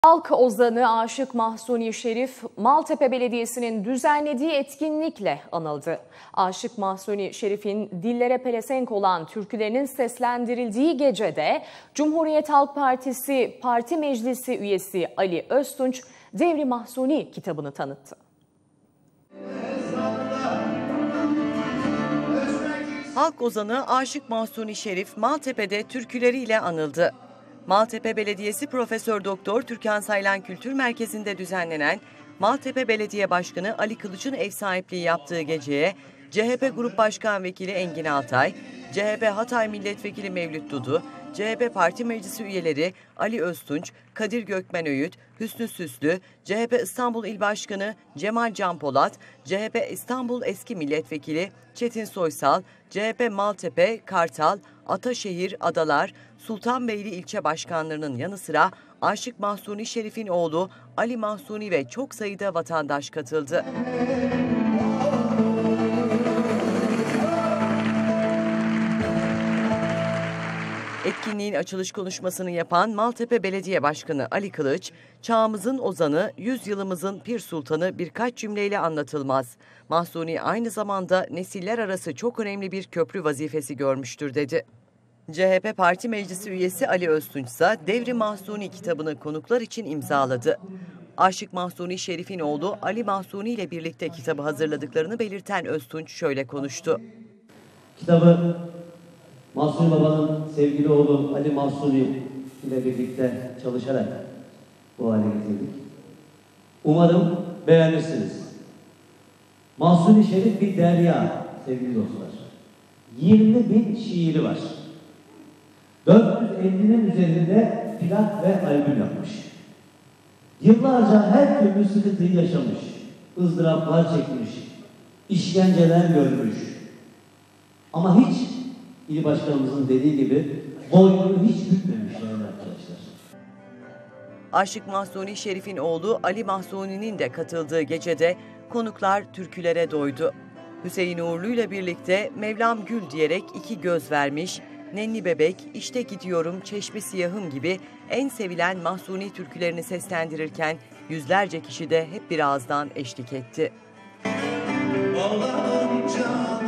Halk ozanı Aşık Mahzuni Şerif, Maltepe Belediyesi'nin düzenlediği etkinlikle anıldı. Aşık Mahzuni Şerif'in dillere pelesenk olan türkülerinin seslendirildiği gecede Cumhuriyet Halk Partisi Parti Meclisi üyesi Ali Öztunç, Devri Mahzuni kitabını tanıttı. Halk ozanı Aşık Mahzuni Şerif, Maltepe'de türküleriyle anıldı. Maltepe Belediyesi Profesör Doktor Türkan Saylan Kültür Merkezi'nde düzenlenen Maltepe Belediye Başkanı Ali Kılıç'ın ev sahipliği yaptığı geceye CHP Grup Başkan Vekili Engin Altay, CHP Hatay Milletvekili Mevlüt Dudu, CHP Parti Meclisi üyeleri Ali Öztunç, Kadir Gökmen Öğüt, Hüsnü Süslü, CHP İstanbul İl Başkanı Cemal Can Polat, CHP İstanbul Eski Milletvekili Çetin Soysal, CHP Maltepe, Kartal, Ataşehir, Adalar, Sultanbeyli ilçe başkanlarının yanı sıra Aşık Mahzuni Şerif'in oğlu Ali Mahzuni ve çok sayıda vatandaş katıldı. Etkinliğin açılış konuşmasını yapan Maltepe Belediye Başkanı Ali Kılıç, "Çağımızın ozanı, yüzyılımızın pir sultanı birkaç cümleyle anlatılmaz. Mahzuni aynı zamanda nesiller arası çok önemli bir köprü vazifesi görmüştür" dedi. CHP Parti Meclisi üyesi Ali Öztunç ise Devri Mahzuni kitabını konuklar için imzaladı. Aşık Mahzuni Şerif'in oğlu Ali Mahzuni ile birlikte kitabı hazırladıklarını belirten Öztunç şöyle konuştu. Kitabı Mahzuni Baba'nın sevgili oğlu Ali Mahzuni ile birlikte çalışarak bu hale getirdik. Umarım beğenirsiniz. Mahzuni Şerif bir derya sevgili dostlar. 20.000 şiiri var. 450'nin üzerinde plak ve albüm yapmış. Yıllarca her türlü sıkıntıyı yaşamış. ızdıraplar çekmiş. İşkenceler görmüş. Ama hiç İl Başkanımızın dediği gibi boynunu hiç bükmemiş yani arkadaşlar. Aşık Mahzuni Şerif'in oğlu Ali Mahzuni'nin de katıldığı gecede konuklar türkülere doydu. Hüseyin Uğurlu ile birlikte Mevlam Gül diyerek iki göz vermiş, Nenni Bebek, İşte Gidiyorum, Çeşmi Siyahım gibi en sevilen Mahzuni türkülerini seslendirirken yüzlerce kişi de hep bir ağızdan eşlik etti.